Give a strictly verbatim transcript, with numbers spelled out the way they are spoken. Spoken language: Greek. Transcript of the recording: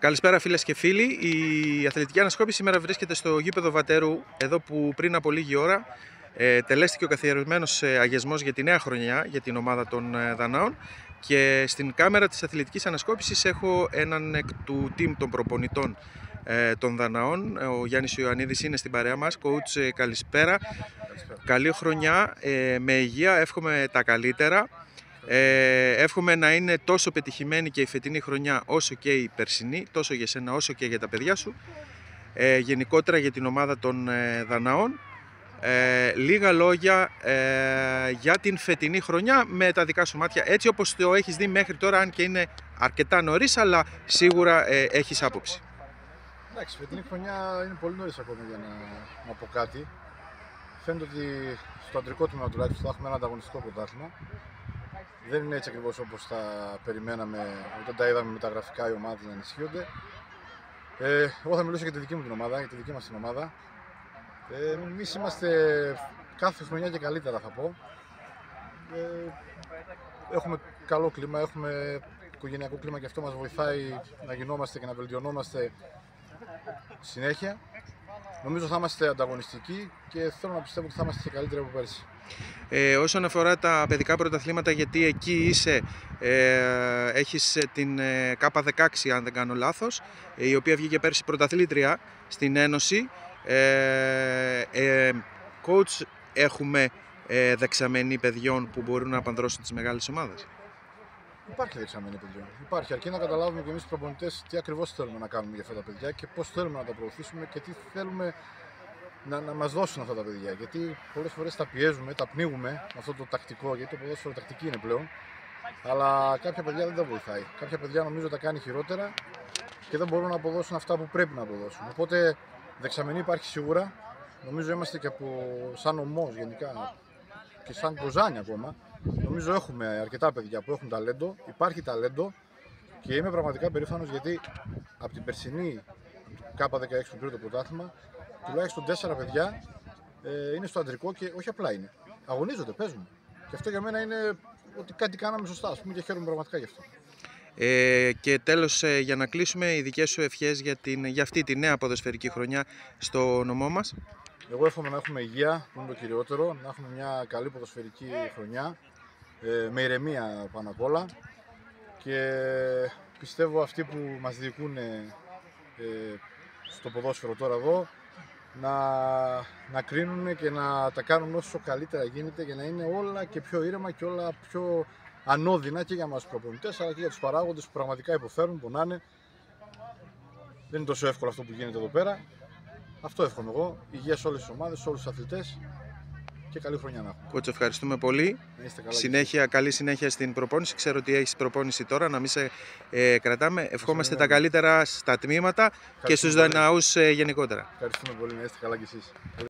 Καλησπέρα φίλες και φίλοι. Η αθλητική ανασκόπηση σήμερα βρίσκεται στο γήπεδο Βατέρου, εδώ που πριν από λίγη ώρα ε, τελέστηκε ο καθιερωμένος αγιασμός για τη νέα χρονιά για την ομάδα των ε, Δανάων, και στην κάμερα της αθλητικής ανασκόπησης έχω έναν εκ του team των προπονητών ε, των Δανάων. Ο Γιάννης Ιωαννίδης είναι στην παρέα μας. Coach, ε, καλησπέρα. Καλησπέρα. Καλή χρονιά, ε, με υγεία, εύχομαι τα καλύτερα. Ε, εύχομαι να είναι τόσο πετυχημένη και η φετινή χρονιά όσο και η περσινή, τόσο για σένα όσο και για τα παιδιά σου, ε, γενικότερα για την ομάδα των ε, Δανάων. Ε, λίγα λόγια ε, για την φετινή χρονιά με τα δικά σου μάτια, έτσι όπως το έχεις δει μέχρι τώρα, αν και είναι αρκετά νωρίς, αλλά σίγουρα ε, έχεις άποψη. Εντάξει, φετινή χρονιά είναι πολύ νωρίς ακόμα για να, να πω κάτι. Φαίνεται ότι στο αντρικό τμήμα τουλάχιστον θα έχουμε ένα ανταγωνιστικό πρωτάθλημα. Δεν είναι έτσι ακριβώς όπως τα περιμέναμε όταν τα είδαμε με τα γραφικά οι ομάδες να ενισχύονται. Ε, εγώ θα μιλήσω για τη δική μου την ομάδα, για τη δική μας την ομάδα. Ε, εμείς είμαστε κάθε χρονιά και καλύτερα, θα πω. Ε, έχουμε καλό κλίμα, έχουμε οικογενειακό κλίμα και αυτό μας βοηθάει να γινόμαστε και να βελτιωνόμαστε συνέχεια. Νομίζω θα είμαστε ανταγωνιστικοί και θέλω να πιστεύω ότι θα είμαστε και καλύτεροι από πέρσι. Ε, όσον αφορά τα παιδικά πρωταθλήματα, γιατί εκεί είσαι, ε, έχεις την ε, Κάπα δεκαέξι, αν δεν κάνω λάθος, η οποία βγήκε πέρσι πρωταθλήτρια στην Ένωση. Ε, ε, coach, έχουμε ε, δεξαμενή παιδιών που μπορούν να απανδρώσουν τις μεγάλες ομάδες? Υπάρχει δεξαμενή παιδιών. Υπάρχει, αρκεί να καταλάβουμε και εμείς οι προπονητές τι ακριβώς θέλουμε να κάνουμε για αυτά τα παιδιά και πώς θέλουμε να τα προωθήσουμε και τι θέλουμε να, να μας δώσουν αυτά τα παιδιά. Γιατί πολλές φορές τα πιέζουμε, τα πνίγουμε με αυτό το τακτικό, γιατί το ποδόσφαιρο τακτική είναι πλέον. Αλλά κάποια παιδιά δεν τα βοηθάει. Κάποια παιδιά νομίζω τα κάνει χειρότερα και δεν μπορούν να αποδώσουν αυτά που πρέπει να αποδώσουν. Οπότε δεξαμενή υπάρχει σίγουρα. Νομίζω είμαστε και από σαν ομός γενικά και σαν Κοζάνη ακόμα. Νομίζω έχουμε αρκετά παιδιά που έχουν ταλέντο, υπάρχει ταλέντο και είμαι πραγματικά περήφανος γιατί από την περσινή Κάπα δεκαέξι του τρίτο πρωτάθλημα τουλάχιστον τέσσερα παιδιά ε, είναι στο αντρικό και όχι απλά είναι. Αγωνίζονται, παίζουν. Και αυτό για μένα είναι ότι κάτι κάναμε σωστά, ας πούμε, και χαίρομαι πραγματικά γι' αυτό. Ε, και τέλος, ε, για να κλείσουμε, οι δικές σου ευχές για, την, για αυτή τη νέα ποδοσφαιρική χρονιά στο νομό μας? Εγώ εύχομαι να έχουμε υγεία, που είναι το κυριότερο, να έχουμε μια καλή ποδοσφαιρική χρονιά, ε, με ηρεμία πάνω απ' όλα, και πιστεύω αυτοί που μας διοικούν ε, στο ποδόσφαιρο τώρα εδώ να, να κρίνουν και να τα κάνουν όσο καλύτερα γίνεται για να είναι όλα και πιο ήρεμα και όλα πιο ανώδυνα και για μας τους προπονητές αλλά και για τους παράγοντες που πραγματικά υποφέρουν, πονάνε. Δεν είναι τόσο εύκολο αυτό που γίνεται εδώ πέρα. Αυτό εύχομαι εγώ. Υγεία σε όλες τις ομάδες, σε όλους τους αθλητές και καλή χρονιά να έχουμε. Coach, ευχαριστούμε πολύ. Συνέχεια, καλή συνέχεια στην προπόνηση. Ξέρω ότι έχεις προπόνηση τώρα, να μην σε ε, κρατάμε. Ευχόμαστε τα καλύτερα στα τμήματα και στους Δανάους ε, γενικότερα. Ευχαριστούμε πολύ. Να είστε καλά κι εσείς.